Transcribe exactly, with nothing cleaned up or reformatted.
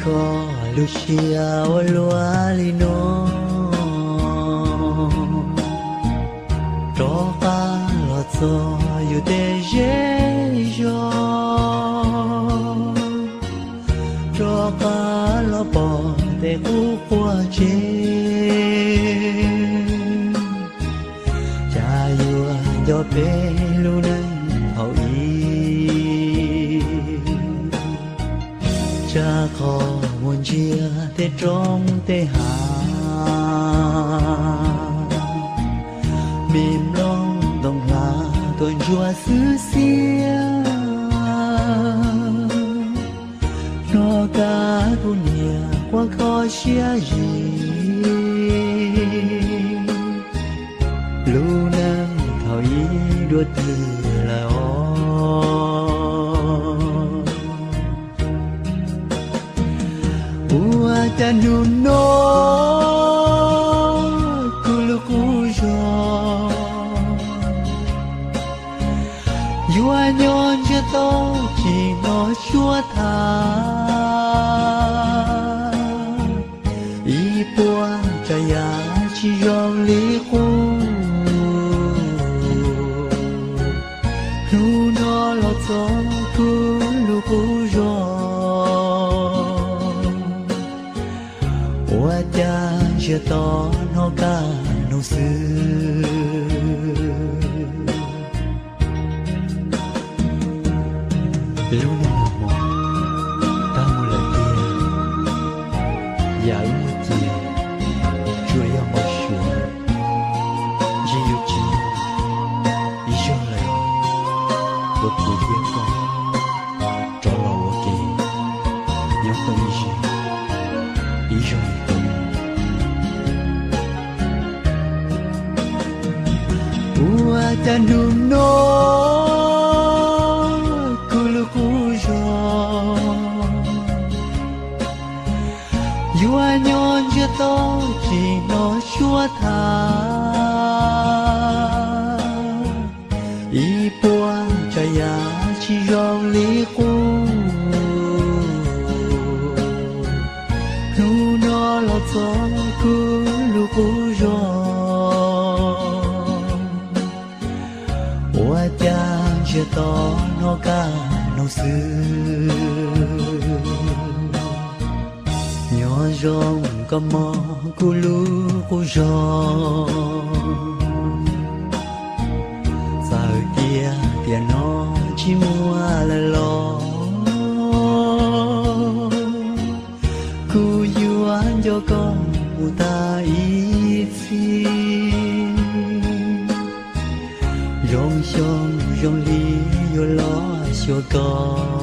có Lucia lúa lino cho ta lọt gió yêu để dễ dò cho ta lọt bỏ để u qua trên cha yêu cho bé lu nâng hậu ý cha khó muốn chia để trong để hà mềm lòng đồng là tuần chùa xứ xia nó cả tu nia qua khó chia gì lu nâng thảo ý đua từ là ô ua ta nu no kulu kujo yua nhon cho to chỉ nó chúa tha y bua cha ya chỉ rong lý khu lu nó lọt gió kulu kujo ua cha chưa to nó cả nô sư lúc nào một ta một lời kia giải một chiều chúa yêu một chúa chỉ yêu chi ý cho lời một buổi biết con cho lo một kỳ nhớ con ý gì ý cho ý con ua ta nu no yua nhon chưa to chỉ nó chúa tha y bua cha ya chỉ rong lý khu lu nó lọt gió cứ lu khu gió ua cha chưa to nó cả nô sư nhỏ rong có mò cu lu cu rong giờ kia tiền nó chỉ mua là lo cu yêu anh cho con mù ta ý phi rong rong rong li yo lo cho con